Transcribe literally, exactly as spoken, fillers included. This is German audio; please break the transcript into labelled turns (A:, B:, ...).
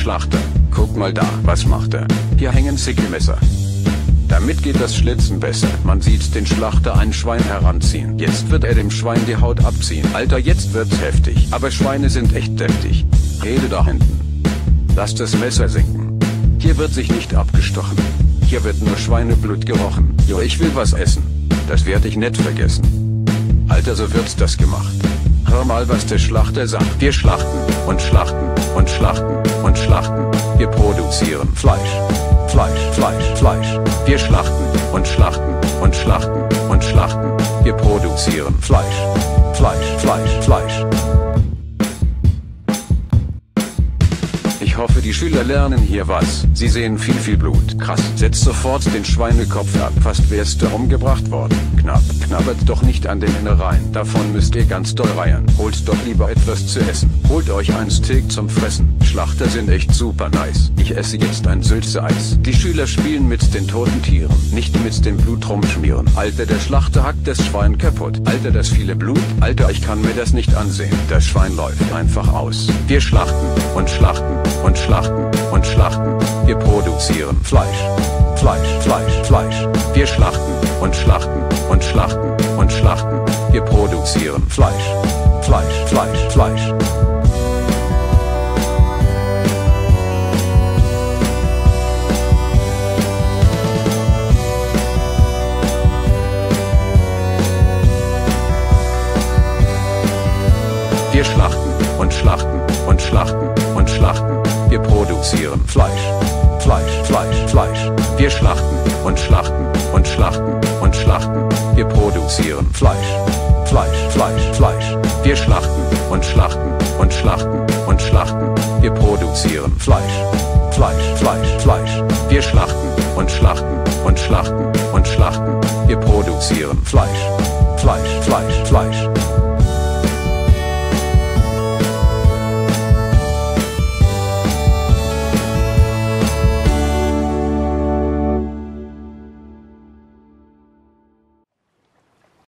A: Schlachter. Guck mal da, was macht er? Hier hängen Sickelmesser. Damit geht das Schlitzen besser. Man sieht den Schlachter ein Schwein heranziehen. Jetzt wird er dem Schwein die Haut abziehen. Alter, jetzt wird's heftig. Aber Schweine sind echt deftig. Rede da hinten. Lass das Messer sinken. Hier wird sich nicht abgestochen. Hier wird nur Schweineblut gerochen. Jo, ich will was essen. Das werd ich nicht vergessen. Alter, so wird's das gemacht. Hör mal, was der Schlachter sagt. Wir schlachten und schlachten und schlachten und schlachten. Wir produzieren Fleisch. Fleisch, Fleisch, Fleisch. Wir schlachten und schlachten und schlachten und schlachten. Wir produzieren Fleisch. Fleisch, Fleisch, Fleisch. Ich hoffe, die Schüler lernen hier was. Sie sehen viel, viel Blut. Krass. Setz sofort den Schweinekopf ab. Fast wärst du umgebracht worden. Knapp. Knabbert doch nicht an den Innereien. Davon müsst ihr ganz doll reiern. Holt doch lieber etwas zu essen. Holt euch ein Steak zum Fressen. Schlachter sind echt super nice. Ich esse jetzt ein Sülze-Eis. Die Schüler spielen mit den toten Tieren. Nicht mit dem Blut rumschmieren. Alter, der Schlachter hackt das Schwein kaputt. Alter, das viele Blut. Alter, ich kann mir das nicht ansehen. Das Schwein läuft einfach aus. Wir schlachten und schlachten und schlachten und schlachten. Wir produzieren Fleisch. Fleisch, Fleisch, Fleisch. Wir schlachten und schlachten und schlachten und schlachten. Wir produzieren Fleisch. Fleisch, Fleisch, Fleisch. Wir schlachten und schlachten und schlachten und schlachten. Wir produzieren Fleisch. Fleisch, Fleisch, Fleisch. Wir schlachten und schlachten und schlachten und schlachten. Wir produzieren Fleisch. Fleisch, Fleisch, Fleisch. Wir schlachten und schlachten und schlachten und schlachten. Wir produzieren Fleisch. Fleisch, Fleisch, Fleisch. Wir schlachten und schlachten und schlachten und schlachten. Wir produzieren Fleisch. Fleisch, Fleisch, Fleisch.